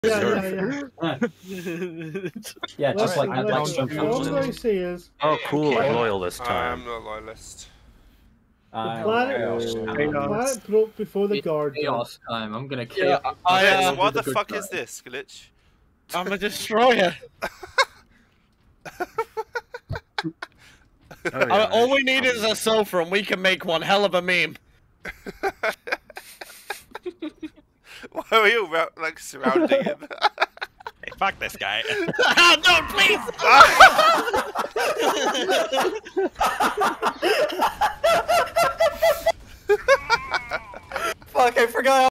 Yeah, just like All I'm going to say is... Oh, cool, I'm loyal this I time. am not loyalist. The planet broke before the guard. Chaos time. I'm gonna kill. Glitch, what the fuck is this, Glitch? I'm a destroyer. All we need is a sulfur, and we can make one hell of a meme. Why are we all like surrounding him? Hey, fuck this guy. No, please! Fuck, I forgot.